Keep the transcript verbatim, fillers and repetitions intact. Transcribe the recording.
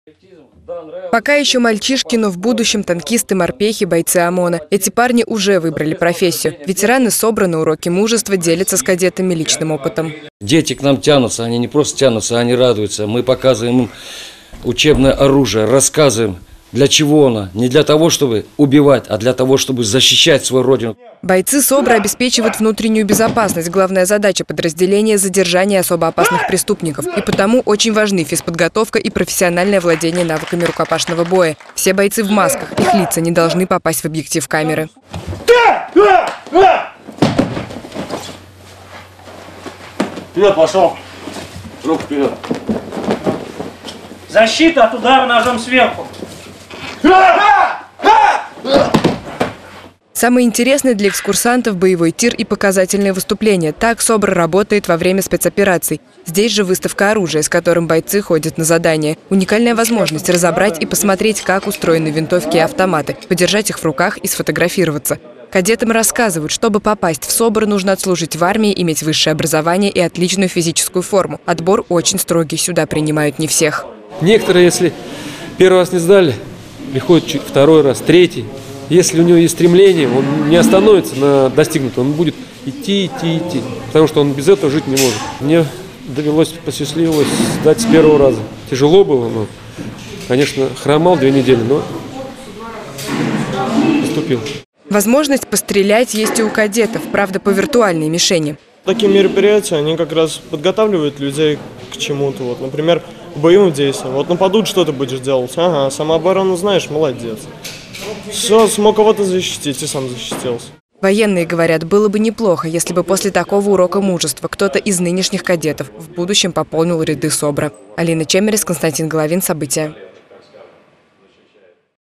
Пока еще мальчишки, но в будущем танкисты, морпехи, бойцы ОМОНа. Эти парни уже выбрали профессию. Ветераны СОБРа на уроки мужества делятся с кадетами личным опытом. Дети к нам тянутся, они не просто тянутся, они радуются. Мы показываем им учебное оружие, рассказываем, для чего оно. Не для того, чтобы убивать, а для того, чтобы защищать свою родину. Бойцы СОБРа обеспечивают внутреннюю безопасность. Главная задача подразделения – задержание особо опасных преступников. И потому очень важны физподготовка и профессиональное владение навыками рукопашного боя. Все бойцы в масках, их лица не должны попасть в объектив камеры. Вперед пошел. Руку вперед. Защита от удара ножом сверху. Самое интересное для экскурсантов – боевой тир и показательные выступления. Так СОБР работает во время спецопераций. Здесь же выставка оружия, с которым бойцы ходят на задания. Уникальная возможность разобрать и посмотреть, как устроены винтовки и автоматы, подержать их в руках и сфотографироваться. Кадетам рассказывают, чтобы попасть в СОБР, нужно отслужить в армии, иметь высшее образование и отличную физическую форму. Отбор очень строгий, сюда принимают не всех. Некоторые, если первый раз не сдали, приходят чуть второй раз, третий. Если у него есть стремление, он не остановится на достигнутом, он будет идти, идти, идти, потому что он без этого жить не может. Мне довелось, посчастливилось сдать с первого раза. Тяжело было, но, конечно, хромал две недели, но поступил. Возможность пострелять есть и у кадетов, правда, по виртуальной мишени. Такие мероприятия, они как раз подготавливают людей к чему-то. Вот, например, к боевым действиям. Вот нападут, что ты будешь делать? Ага, самооборону знаешь, молодец. Все, смог кого-то защитить и сам защитился. Военные говорят, было бы неплохо, если бы после такого урока мужества кто-то из нынешних кадетов в будущем пополнил ряды СОБРа. Алина Чемерис, Константин Головин. События.